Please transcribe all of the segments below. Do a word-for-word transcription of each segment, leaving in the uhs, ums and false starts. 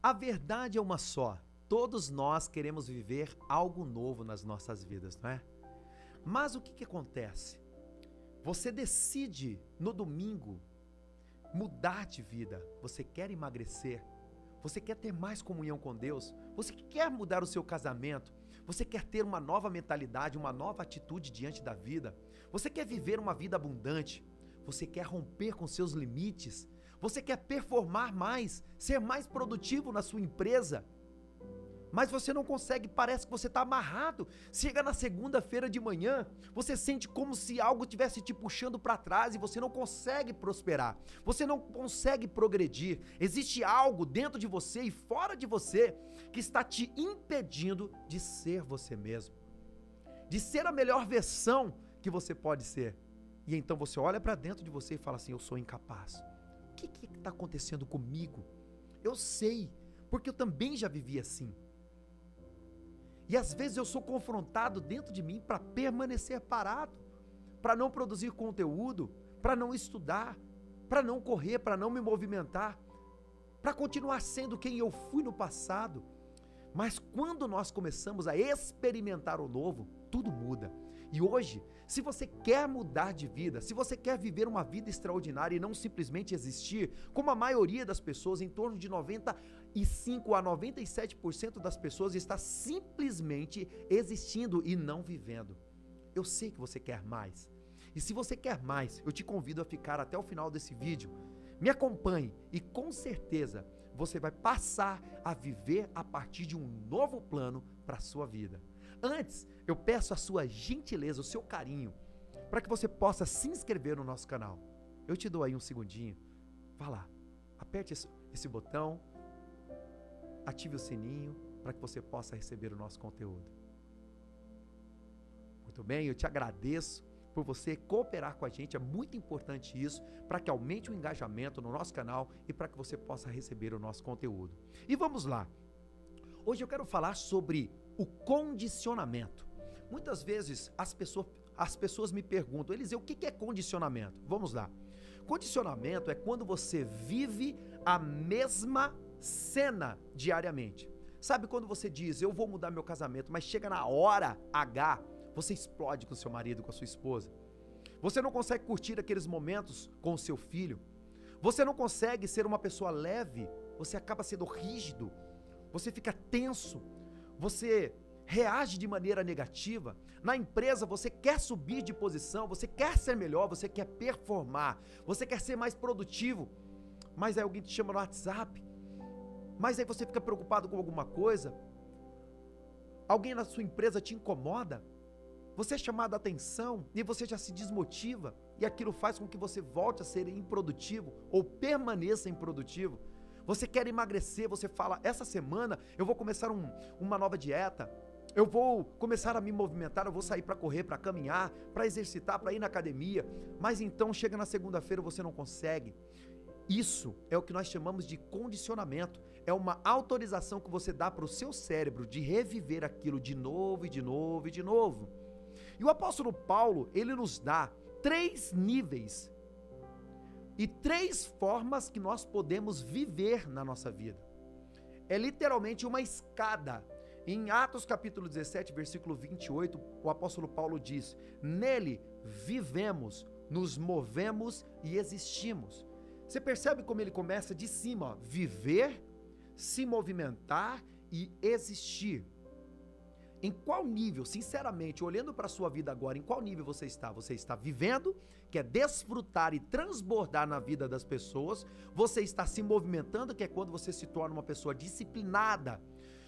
A verdade é uma só. Todos nós queremos viver algo novo nas nossas vidas, não é? Mas o que que acontece? Você decide no domingo mudar de vida. Você quer emagrecer. Você quer ter mais comunhão com Deus. Você quer mudar o seu casamento. Você quer ter uma nova mentalidade, uma nova atitude diante da vida. Você quer viver uma vida abundante. Você quer romper com seus limites. Você quer performar mais, ser mais produtivo na sua empresa. Mas você não consegue, parece que você está amarrado. Chega na segunda-feira de manhã, você sente como se algo estivesse te puxando para trás e você não consegue prosperar. Você não consegue progredir. Existe algo dentro de você e fora de você que está te impedindo de ser você mesmo. De ser a melhor versão que você pode ser. E então você olha para dentro de você e fala assim, eu sou incapaz. O que está acontecendo comigo? Eu sei, porque eu também já vivi assim. E às vezes eu sou confrontado dentro de mim para permanecer parado, para não produzir conteúdo, para não estudar, para não correr, para não me movimentar, para continuar sendo quem eu fui no passado. Mas quando nós começamos a experimentar o novo, tudo muda. E hoje, se você quer mudar de vida, se você quer viver uma vida extraordinária e não simplesmente existir, como a maioria das pessoas, em torno de noventa e cinco a noventa e sete por cento das pessoas está simplesmente existindo e não vivendo. Eu sei que você quer mais. E se você quer mais, eu te convido a ficar até o final desse vídeo. Me acompanhe e com certeza você vai passar a viver a partir de um novo plano para a sua vida. Antes, eu peço a sua gentileza, o seu carinho, para que você possa se inscrever no nosso canal. Eu te dou aí um segundinho. Vá lá, aperte esse, esse botão, ative o sininho, para que você possa receber o nosso conteúdo. Muito bem, eu te agradeço por você cooperar com a gente, é muito importante isso, para que aumente o engajamento no nosso canal e para que você possa receber o nosso conteúdo. E vamos lá. Hoje eu quero falar sobre o condicionamento. Muitas vezes as pessoas, as pessoas me perguntam, Eliseu, o que é condicionamento? Vamos lá. Condicionamento é quando você vive a mesma cena diariamente. Sabe quando você diz, eu vou mudar meu casamento, mas chega na hora H, você explode com seu marido, com a sua esposa. Você não consegue curtir aqueles momentos com o seu filho. Você não consegue ser uma pessoa leve, você acaba sendo rígido. Você fica tenso, você reage de maneira negativa. Na empresa você quer subir de posição, você quer ser melhor, você quer performar, você quer ser mais produtivo, mas aí alguém te chama no WhatsApp, mas aí você fica preocupado com alguma coisa, alguém na sua empresa te incomoda, você é chamado a atenção e você já se desmotiva e aquilo faz com que você volte a ser improdutivo ou permaneça improdutivo. Você quer emagrecer, você fala, essa semana eu vou começar um, uma nova dieta, eu vou começar a me movimentar, eu vou sair para correr, para caminhar, para exercitar, para ir na academia, mas então chega na segunda-feira você não consegue. Isso é o que nós chamamos de condicionamento, é uma autorização que você dá para o seu cérebro de reviver aquilo de novo e de novo e de novo. E o apóstolo Paulo, ele nos dá três níveis e três formas que nós podemos viver na nossa vida. É literalmente uma escada. Em Atos capítulo dezessete, versículo vinte e oito, o apóstolo Paulo diz, nele vivemos, nos movemos e existimos. Você percebe como ele começa de cima, ó, viver, se movimentar e existir. Em qual nível, sinceramente, olhando para a sua vida agora, em qual nível você está? Você está vivendo, que é desfrutar e transbordar na vida das pessoas. Você está se movimentando, que é quando você se torna uma pessoa disciplinada,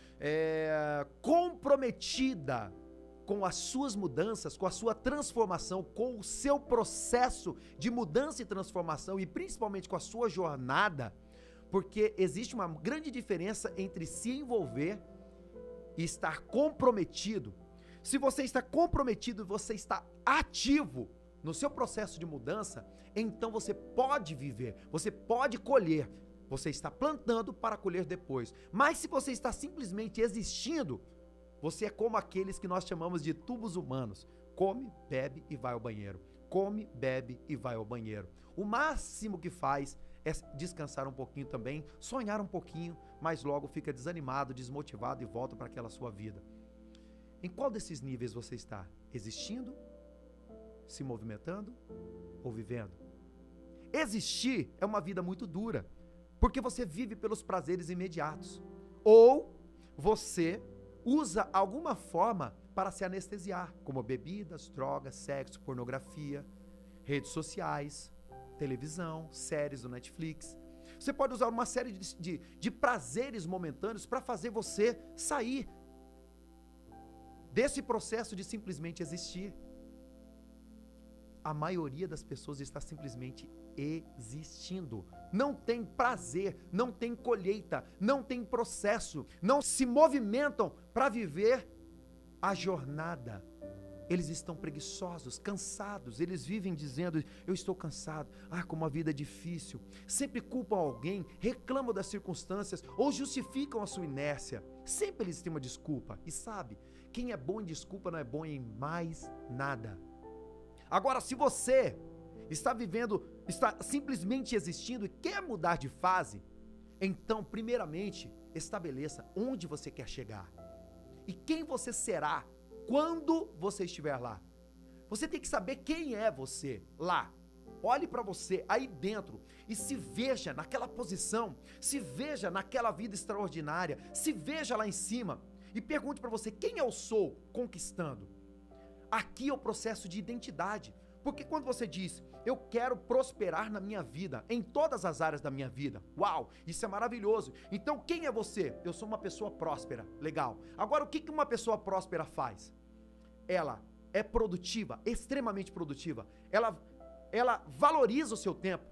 é, comprometida com as suas mudanças, com a sua transformação, com o seu processo de mudança e transformação e principalmente com a sua jornada, porque existe uma grande diferença entre se envolver e estar comprometido. Se você está comprometido, você está ativo no seu processo de mudança, então você pode viver, você pode colher, você está plantando para colher depois. Mas se você está simplesmente existindo, você é como aqueles que nós chamamos de tubos humanos, come, bebe e vai ao banheiro, come, bebe e vai ao banheiro. O máximo que faz é descansar um pouquinho também, sonhar um pouquinho, mas logo fica desanimado, desmotivado e volta para aquela sua vida. Em qual desses níveis você está? Existindo, se movimentando ou vivendo? Existir é uma vida muito dura, porque você vive pelos prazeres imediatos. Ou você usa alguma forma para se anestesiar, como bebidas, drogas, sexo, pornografia, redes sociais, televisão, séries do Netflix. Você pode usar uma série de, de, de prazeres momentâneos para fazer você sair desse processo de simplesmente existir. A maioria das pessoas está simplesmente existindo. Não tem prazer, não tem colheita, não tem processo, não se movimentam para viver a jornada. Eles estão preguiçosos, cansados, eles vivem dizendo, eu estou cansado, ah, como a vida é difícil. Sempre culpam alguém, reclamam das circunstâncias ou justificam a sua inércia. Sempre eles têm uma desculpa. E sabe, quem é bom em desculpa não é bom em mais nada. Agora, se você está vivendo, está simplesmente existindo e quer mudar de fase, então, primeiramente, estabeleça onde você quer chegar e quem você será quando você estiver lá. Você tem que saber quem é você lá. Olhe para você aí dentro e se veja naquela posição, se veja naquela vida extraordinária, se veja lá em cima e pergunte para você, quem eu sou conquistando? Aqui é o processo de identidade, porque quando você diz, eu quero prosperar na minha vida, em todas as áreas da minha vida, uau, isso é maravilhoso. Então quem é você? Eu sou uma pessoa próspera, legal. Agora o que uma pessoa próspera faz? Ela é produtiva, extremamente produtiva, ela, ela valoriza o seu tempo,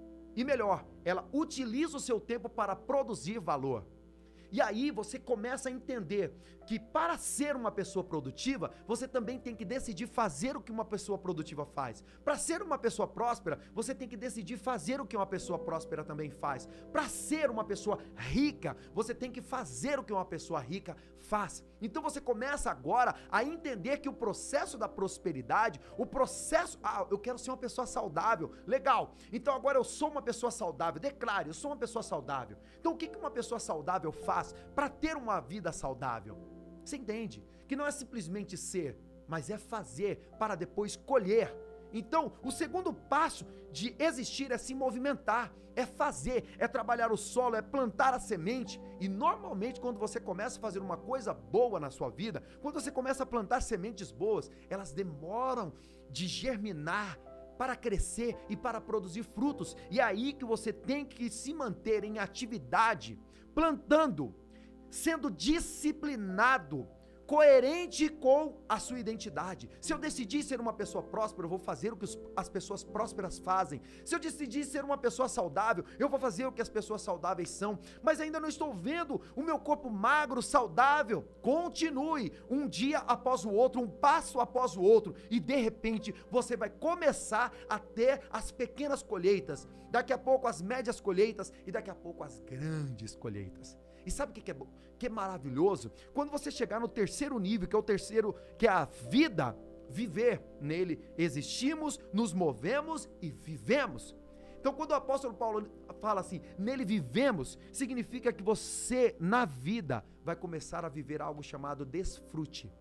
e melhor, ela utiliza o seu tempo para produzir valor. E aí você começa a entender que para ser uma pessoa produtiva, você também tem que decidir fazer o que uma pessoa produtiva faz. Para ser uma pessoa próspera, você tem que decidir fazer o que uma pessoa próspera também faz. Para ser uma pessoa rica, você tem que fazer o que uma pessoa rica faz. Então você começa agora a entender que o processo da prosperidade, o processo, ah, eu quero ser uma pessoa saudável, legal. Então agora eu sou uma pessoa saudável, declare, eu sou uma pessoa saudável. Então o que uma pessoa saudável faz para ter uma vida saudável? Você entende? Que não é simplesmente ser, mas é fazer para depois colher. Então, o segundo passo de existir é se movimentar, é fazer, é trabalhar o solo, é plantar a semente. E normalmente quando você começa a fazer uma coisa boa na sua vida, quando você começa a plantar sementes boas, elas demoram de germinar para crescer e para produzir frutos. E é aí que você tem que se manter em atividade, plantando, sendo disciplinado, coerente com a sua identidade. Se eu decidir ser uma pessoa próspera, eu vou fazer o que as pessoas prósperas fazem. Se eu decidir ser uma pessoa saudável, eu vou fazer o que as pessoas saudáveis são. Mas ainda não estou vendo o meu corpo magro, saudável. Continue, um dia após o outro, um passo após o outro, e de repente você vai começar a ter as pequenas colheitas, daqui a pouco as médias colheitas e daqui a pouco as grandes colheitas. E sabe o que é, que é maravilhoso? Quando você chegar no terceiro nível, que é o terceiro, que é a vida, viver nele, existimos, nos movemos e vivemos. Então quando o apóstolo Paulo fala assim, nele vivemos, significa que você na vida vai começar a viver algo chamado desfrute.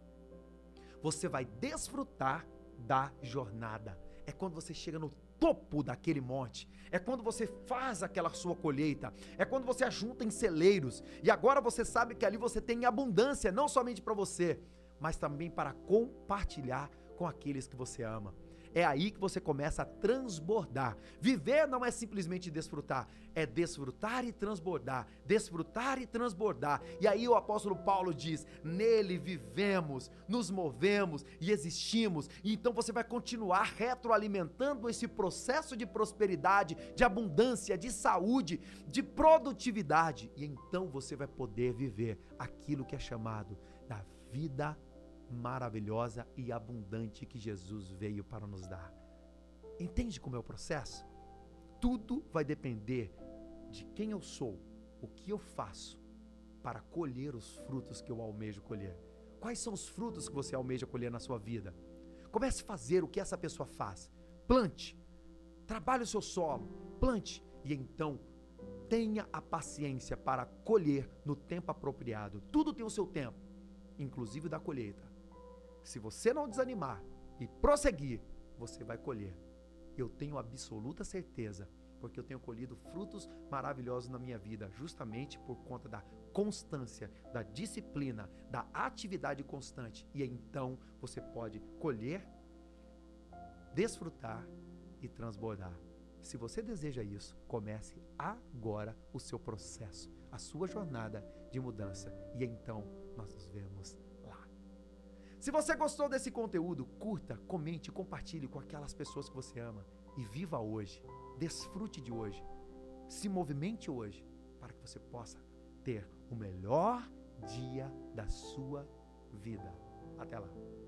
Você vai desfrutar da jornada. É quando você chega no topo daquele monte, é quando você faz aquela sua colheita, é quando você ajunta em celeiros, e agora você sabe que ali você tem abundância, não somente para você, mas também para compartilhar com aqueles que você ama. É aí que você começa a transbordar. Viver não é simplesmente desfrutar, é desfrutar e transbordar, desfrutar e transbordar. E aí o apóstolo Paulo diz, nele vivemos, nos movemos e existimos. E então você vai continuar retroalimentando esse processo de prosperidade, de abundância, de saúde, de produtividade. E então você vai poder viver aquilo que é chamado da vida maravilhosa e abundante que Jesus veio para nos dar. Entende como é o processo? Tudo vai depender de quem eu sou, o que eu faço para colher os frutos que eu almejo colher. Quais são os frutos que você almeja colher na sua vida? Comece a fazer o que essa pessoa faz. Plante, trabalhe o seu solo, plante e então Tenha a paciência para colher no tempo apropriado. Tudo tem o seu tempo, inclusive da colheita. Se você não desanimar e prosseguir, você vai colher. Eu tenho absoluta certeza, porque eu tenho colhido frutos maravilhosos na minha vida, justamente por conta da constância, da disciplina, da atividade constante. E então você pode colher, desfrutar e transbordar. Se você deseja isso, comece agora o seu processo, a sua jornada de mudança. E então nós nos vemos lá. Se você gostou desse conteúdo, curta, comente, compartilhe com aquelas pessoas que você ama. E viva hoje, desfrute de hoje, se movimente hoje, para que você possa ter o melhor dia da sua vida. Até lá.